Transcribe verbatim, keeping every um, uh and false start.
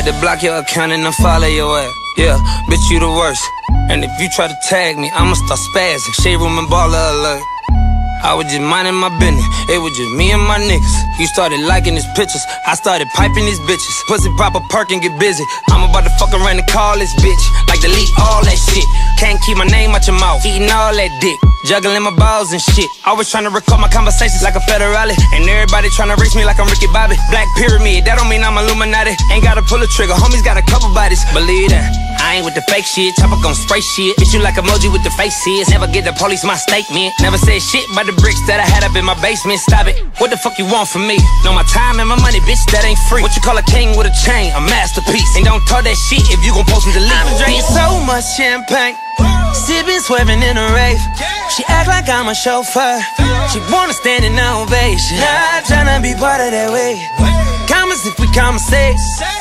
to block your account and unfollow your ass. Yeah, bitch, you the worst. And if you try to tag me, I'ma start spazzing. Shade room and baller alert. I was just minding my business, it was just me and my niggas. You started liking his pictures, I started piping these bitches. Pussy pop a perk and get busy. I'm about to fuck around and call this bitch. Like delete all that shit. Can't keep my name out your mouth, eating all that dick. Juggling my balls and shit. Always trying to record my conversations like a federale. And everybody trying to reach me like I'm Ricky Bobby. Black pyramid, that don't mean I'm Illuminati. Ain't gotta pull a trigger, homies got a couple bodies. Believe that, I ain't with the fake shit. Chopper gon' spray shit. Bitch, you like emoji with the faces. Never get the police my statement. Never said shit about the bricks that I had up in my basement. Stop it, what the fuck you want from me? Know my time and my money, bitch, that ain't free. What you call a king with a chain? A masterpiece. And don't talk that shit if you gon' post and delete. I've been drinking so much champagne, sipping, swerving in a rave. She act like I'm a chauffeur. She wanna stand in ovation. Not tryna be part of that way. Comments if we conversate.